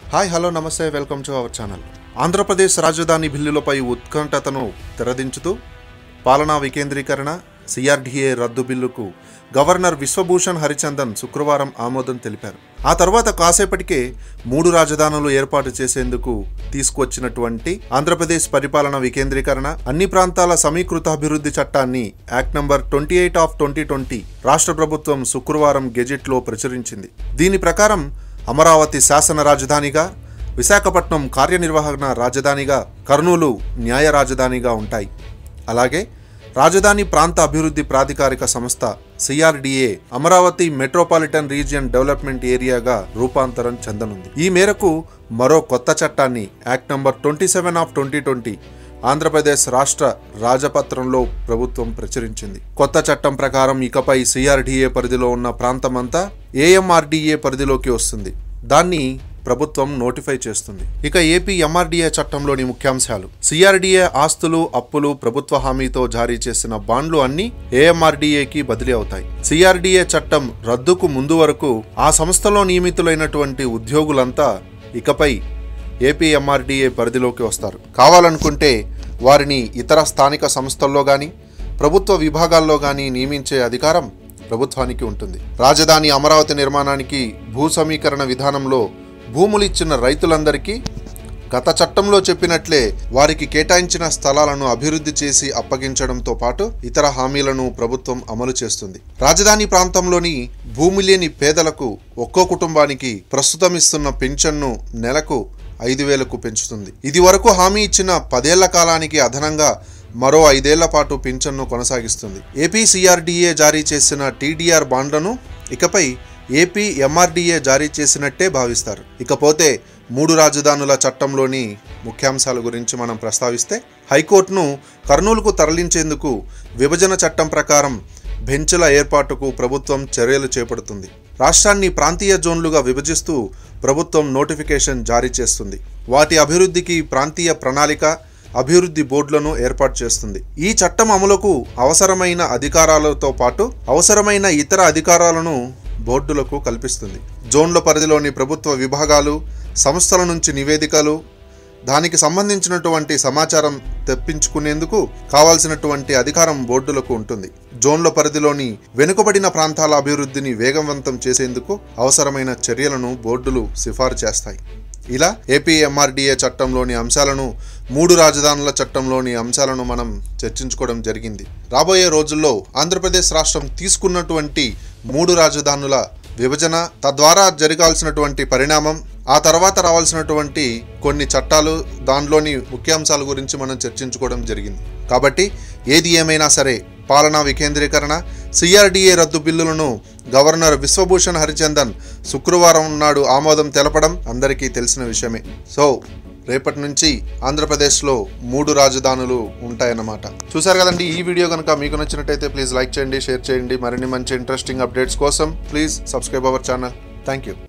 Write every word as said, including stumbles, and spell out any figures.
Hi hello నమస్తే welcome to our channel. Andhra Pradesh రాజధాని బిల్లులపై ఉత్కంఠతను తెరదించుతూ పాలనా వికేంద్రీకరణ సిఆర్డీఏ రద్దు బిల్లుకు గవర్నర్ విశ్వభూషణ్ హరిచందన్ శుక్రవారం ఆమోదం తెలిపారు. ఆ తర్వాత కాసేపటికే మూడు రాజధానులు ఏర్పాటు చేసేందుకు తీసుకువచ్చినటువంటి ఆంధ్రప్రదేశ్ పరిపాలన వికేంద్రీకరణ అన్ని ప్రాంతాల సమీకృతాభివృద్ధి చట్టాన్ని act number twenty eight of twenty twenty రాష్ట్ర ప్రభుత్వం శుక్రవారం గెజెట్లో ప్రచురించింది. దీని ప్రకారం అమరావతి శాసన రాజధానిగా, విశాఖపట్నం కార్యనిర్వహణ రాజధానిగా, కర్నూలు న్యాయ రాజధానిగా ఉంటాయి. అలాగే రాజధాని ప్రాంత అభివృద్ధి ప్రాధికారిక సంస్థ CRDA Amaravati metropolitan region development ఏరియాగా రూపాంతరం చెందనుంది. ఈ మేరకు మరో కొత్త చట్టాన్ని act number twenty seven of twenty twenty Andhra Pradesh రాష్ట్ర రాజపత్రంలో ప్రభుత్వం ప్రచురించింది. కొత్త చట్టం ప్రకారం ఇకపై సిఆర్డీఏ పరిధిలో ఉన్న ప్రాంతమంతా ఏఎంఆర్డీఏ పరిధిలోకి వస్తుంది. దాన్ని ప్రభుత్వం నోటిఫై చేస్తుంది. ఇక ఏపీ ఎంఆర్డీఏ చట్టంలోని ముఖ్యాంశాలు: సిఆర్డీఏ ఆస్తులు, అప్పులు ప్రభుత్వ హామీతో జారీ చేసిన బాండ్లు అన్ని ఏఎంఆర్డీఏకి బదిలీ అవుతాయి. సిఆర్డీఏ చట్టం రద్దుకు ముందు వరకు ఆ సంస్థలో నియమితులైనటువంటి ఉద్యోగులంతా ఇకపై ఏపీ ఎంఆర్డీఏ పరిధిలోకి వస్తారు. కావాలనుకుంటే వారిని ఇతర స్థానిక సంస్థల్లో కానీ ప్రభుత్వ విభాగాల్లో కానీ నియమించే అధికారం ప్రభుత్వానికి ఉంటుంది. రాజధాని అమరావతి నిర్మాణానికి భూ సమీకరణ విధానంలో భూములు ఇచ్చిన రైతులందరికీ గత చట్టంలో చెప్పినట్లే వారికి కేటాయించిన స్థలాలను అభివృద్ధి చేసి అప్పగించడంతో పాటు ఇతర హామీలను ప్రభుత్వం అమలు చేస్తుంది. రాజధాని ప్రాంతంలోని భూమి లేని పేదలకు ఒక్కో కుటుంబానికి ప్రస్తుతం ఇస్తున్న పెన్షన్ను నెలకు ఐదు వేలకు పెంచుతుంది. ఇది వరకు హామీ ఇచ్చిన పదేళ్ల కాలానికి అదనంగా మరో ఐదేళ్ల పాటు పింఛన్ను కొనసాగిస్తుంది. ఏపీ సిఆర్డీఏ జారీ చేసిన టీడీఆర్ బాండ్లను ఇకపై ఏపీ ఎంఆర్డీఏ జారీ చేసినట్టే భావిస్తారు. ఇకపోతే మూడు రాజధానుల చట్టంలోని ముఖ్యాంశాల గురించి మనం ప్రస్తావిస్తే, హైకోర్టును కర్నూలుకు తరలించేందుకు విభజన చట్టం ప్రకారం బెంచ్ల ఏర్పాటుకు ప్రభుత్వం చర్యలు చేపడుతుంది. రాష్ట్రాన్ని ప్రాంతీయ జోన్లుగా విభజిస్తూ ప్రభుత్వం నోటిఫికేషన్ జారీ చేస్తుంది. వాటి అభివృద్ధికి ప్రాంతీయ ప్రణాళిక, అభివృద్ధి బోర్డులను ఏర్పాటు చేస్తుంది. ఈ చట్టం అమలుకు అవసరమైన అధికారాలతో పాటు అవసరమైన ఇతర అధికారాలను బోర్డులకు కల్పిస్తుంది. జోన్ల పరిధిలోని ప్రభుత్వ విభాగాలు, సంస్థల నుంచి నివేదికలు, దానికి సంబంధించినటువంటి సమాచారం తెప్పించుకునేందుకు కావాల్సినటువంటి అధికారం బోర్డులకు ఉంటుంది. జోన్ల పరిధిలోని వెనుకబడిన ప్రాంతాల అభివృద్ధిని వేగవంతం చేసేందుకు అవసరమైన చర్యలను బోర్డులు సిఫారు చేస్తాయి. ఇలా ఏపీ ఎంఆర్డీఏ చట్టంలోని అంశాలను, మూడు రాజధానుల చట్టంలోని అంశాలను మనం చర్చించుకోవడం జరిగింది. రాబోయే రోజుల్లో ఆంధ్రప్రదేశ్ రాష్ట్రం తీసుకున్నటువంటి మూడు రాజధానుల విభజన, తద్వారా జరగాల్సినటువంటి పరిణామం, ఆ తర్వాత రావాల్సినటువంటి కొన్ని చట్టాలు, దానిలోని ముఖ్యాంశాల గురించి మనం చర్చించుకోవడం జరిగింది. కాబట్టి ఏది ఏమైనా సరే పాలనా వికేంద్రీకరణ, సిఆర్డీఏ రద్దు బిల్లులను గవర్నర్ విశ్వభూషణ్ హరిచందన్ శుక్రవారం నాడు ఆమోదం తెలపడం అందరికీ తెలిసిన విషయమే. సో రేపటి నుంచి ఆంధ్రప్రదేశ్లో మూడు రాజధానులు ఉంటాయన్నమాట. చూసారు కదండి. ఈ వీడియో కనుక మీకు నచ్చినట్టయితే ప్లీజ్ లైక్ చేయండి, షేర్ చేయండి. మరిన్ని మంచి ఇంట్రెస్టింగ్ అప్డేట్స్ కోసం please subscribe our channel. Thank you.